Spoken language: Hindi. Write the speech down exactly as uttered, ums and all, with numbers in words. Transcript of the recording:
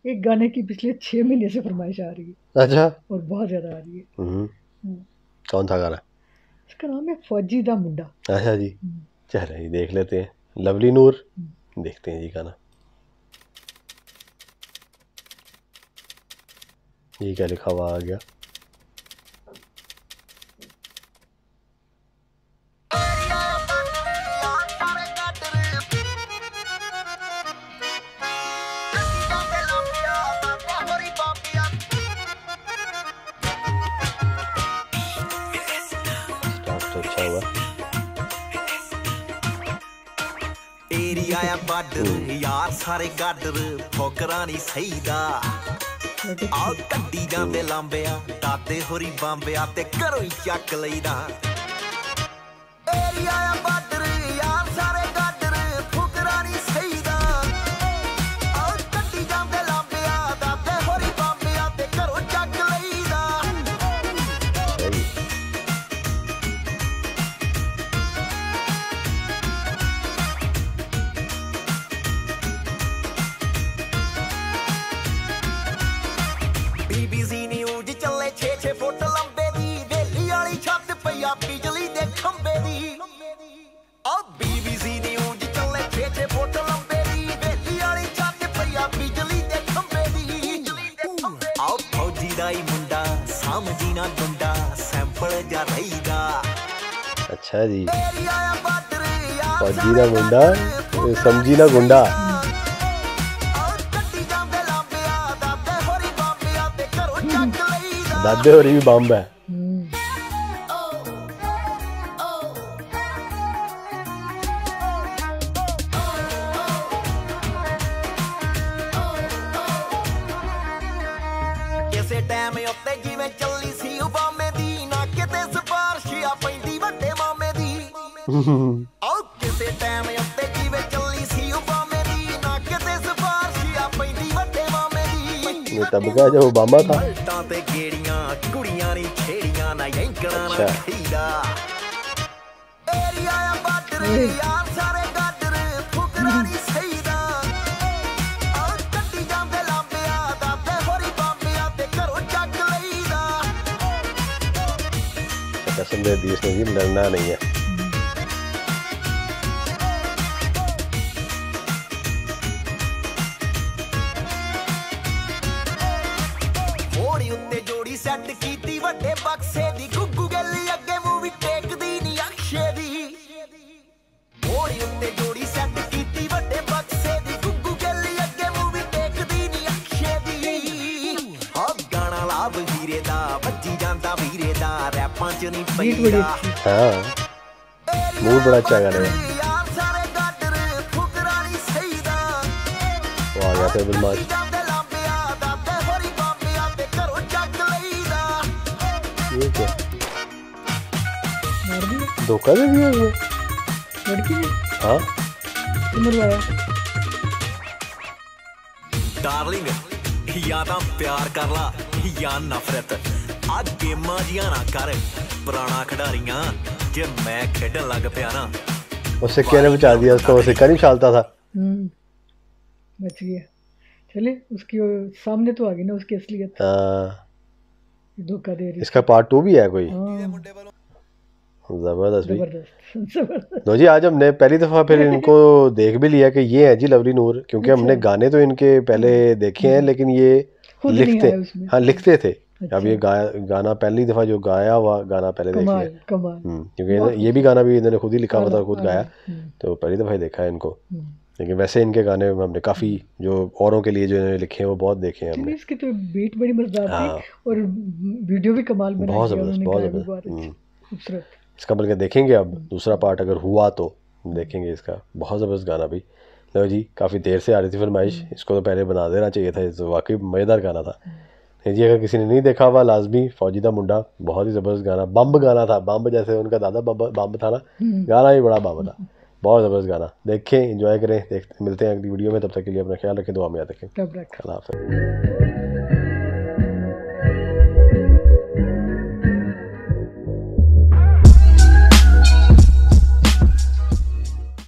एक गाने की पिछले छह महीने से फरमाइश आ रही है। अच्छा। और बहुत ज्यादा आ रही है। कौन सा गाना? इसका नाम है फौजी दा मुंडा। अच्छा जी, चलो जी देख लेते हैं। लवली नूर, देखते हैं जी गाना। ये क्या लिखा हुआ आ गया? अच्छा हुआ। एरिया बार्डर यार सारे गाडर ठोकरा नहीं सहीदा आओ कड्डी जांदे लांबिया दादे होरी बांबिया ते करो ही चक लईदा एरिया बार्डर यार सारे गाडर ठोकरा नहीं सहीदा आओ कड्डी जांदे लांबिया दादे होरी बांबिया ते करो चक लईदा बीबीसी न्यूज़ चले छे छे फुट लंबे दी वेली वाली छत पईया बिजली दे खंबे दी ओ बीबीसी न्यूज़ चले छे छे फुट लंबे दी वेली वाली छत पईया बिजली दे खंबे दी आओ फौजी दा ही मुंडा समझी ना गुंडा सैंपल जा रहीदा। अच्छा जी, फौजी ना मुंडा समझी ना गुंडा। दादे होरी भी बम्ब है। किसे टाइम उत्ते जिवें चली सी ओबामे दी ना किते सिफारिशियां पैंदी वड्डे मामे दी आओ किसे टाइम उत्ते जिवें चली सी ओबामे दी ना किते सिफारिशियां पैंदी वड्डे मामे दी ये तब का जब ओबामा था। ते गेड़ियां कुड़ियां नी छेड़ियां ना यंकड़ा ना खीदा एरिया बार्डर यार सारे गाडर ठुकरा नी सहीदा आओ कड्डी जांदे लांबिया दादे होरी बांबिया ते करो जग लईदा कसम दे दी इसने जी, लड़ना नहीं है। होड़ी उत्ते जोड़ी सेट कीती वड्डे बक्से दी गुग्गू गल्ली अगे मूवी टेकदी नी अक्षे दी होड़ी उत्ते जोड़ी सेट कीती वड्डे बक्से दी गुग्गू गल्ली अगे मूवी टेकदी नी अक्षे दी आ गाना लाभ हीरे दा बज्जी जांदा वीरे दा रैपां च नी पईदा हां मूड बड़ा अच्छा गाना है। यार सारे गाडर ठुकरा नी सहीदा वो आ गया टेबल मार। ये क्या धोखा दे दिया उसने लड़की ने? हाँ मरवाया। डार्लिंग या तां प्यार कर ला या नफरत आ गेमां जियां ना कर पुराना खिडारियां जे मैं खेडन लग पिया ना वो सिक्के ने बचा दिया उसको। वो सिक्का नहीं उछालता था। बच गया। चले उसकी सामने तो आ गई ना उसकी असलियत। हाँ धोखा दे रही। इसका पार्ट टू भी है कोई? जबरदस्त भी। लो जी, आज हमने पहली दफा फिर इनको देख भी लिया कि ये है जी लवली नूर, क्योंकि हमने गाने तो इनके पहले देखे हैं लेकिन ये लिखते हाँ लिखते थे। अब ये गाया गाना पहली दफा जो गाया हुआ गाना पहले देख लिया, क्योंकि ये भी गाना भी इन्होंने खुद ही लिखा हुआ था, खुद गाया, तो पहली दफा ही देखा है इनको। लेकिन वैसे इनके गाने हमने काफ़ी जो औरों के लिए जो इन्होंने लिखे हैं वो बहुत देखे हैं हमने। इसकी तो बीट बड़ी मजेदार थी और वीडियो भी कमाल बनाई, बहुत ज़बरदस्त, बहुत ज़बरदस्त। खूबसूरत। इसका बल्कि देखेंगे अब दूसरा पार्ट अगर हुआ तो देखेंगे इसका। बहुत ज़बरदस्त गाना भी। लो जी, काफ़ी देर से आ रही थी फरमाइश, इसको तो पहले बना देना चाहिए था, तो वाकई मज़ेदार गाना था जी। अगर किसी ने नहीं देखा हुआ लाजमी फौजी दा मुंडा, बहुत ही ज़बरदस्त गाना, बम्ब गाना था। बम्ब जैसे उनका दादा बम्ब था ना, गाना भी बड़ा बम्ब था। बहुत ज़बरदस्त गाना। देखें, एंजॉय करें, देखते मिलते हैं अगली वीडियो में। तब तक के लिए अपना ख्याल रखें, दुआ में याद रखें। अल्लाह हाफ़िज़।